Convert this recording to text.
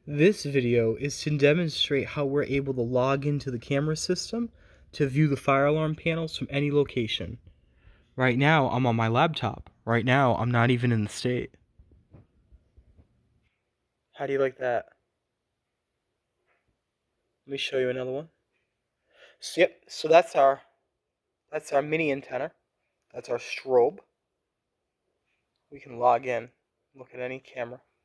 This video is to demonstrate how we're able to log into the camera system to view the fire alarm panels from any location. Right now, I'm on my laptop. Right now, I'm not even in the state. How do you like that? Let me show you another one. So that's our mini antenna. That's our strobe. We can log in, look at any camera.